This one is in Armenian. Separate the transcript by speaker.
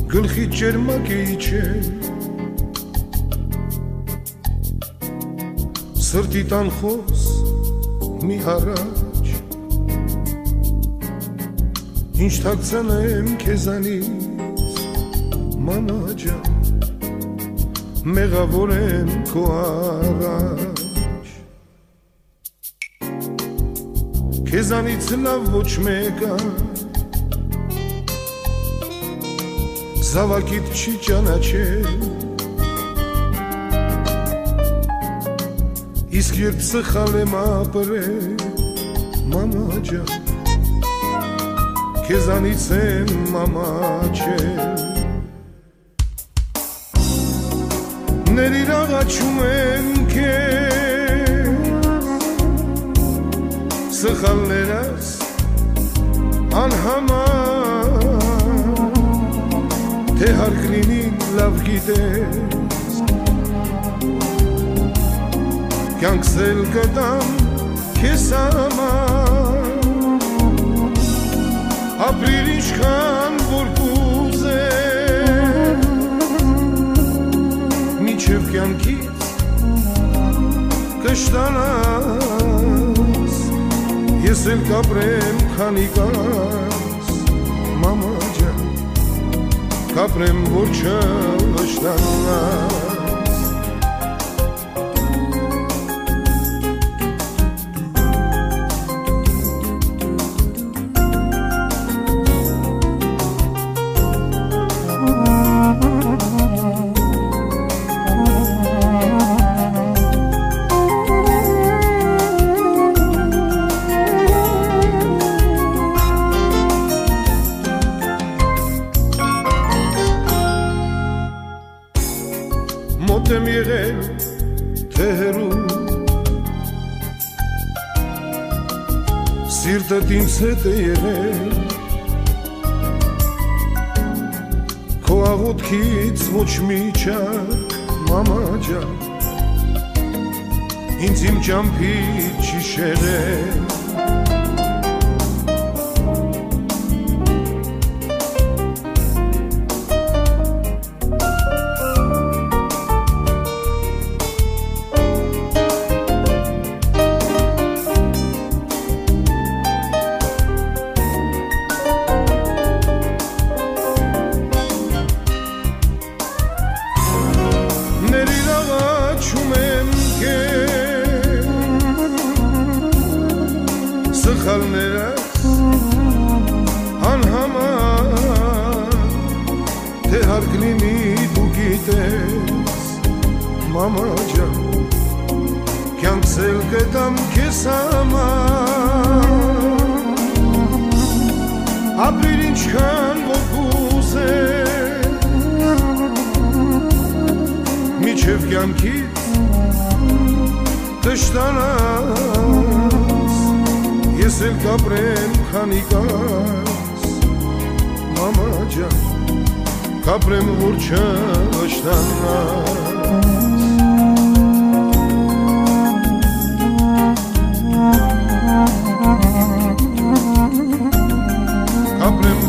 Speaker 1: գլխի ջերմակ իջե սրտի տանխոս մի հարաճ ինչ թաքցնեմ քեզանից մամա ջան մեղավոր եմ քո առաջ քեզանից լավ ոչ մեկը զավակիդ չի ճանաչել իսկ երբ սխալ եմ ապրել մամա ջան քեզանից եմ ամաչել Ներիր աղաչում եմ քեզ սխալներս անհամար թե հարկ լինի լավ գիտես կյանքս էլ կտամ քեզ համար ապրիր ինչքան որ կուզես Մինչև կյանքից կշտանաս Ես էլ կապրեմ քանի կաս Մամա ջան կապրեմ որ չշտանաս Մոտ եմ եղել թե հեռու Սիրտդ ինձ հետ է եղել Քո աղոթքից ոչ մի չար մամա ջան Ինձ իմ ճամփից չի շեղել Սխալներս անհամար թե հարկ լինի դու գիտես մամա ջան կյանքս էլ կտամ քեզ համար ապրիր ինչքան որ կուզես մինչև կյանքից կշտանաս Ես էլ կապրեմ քանի կաս մամա ջան կապրեմ որ չշտանաս կապրեմ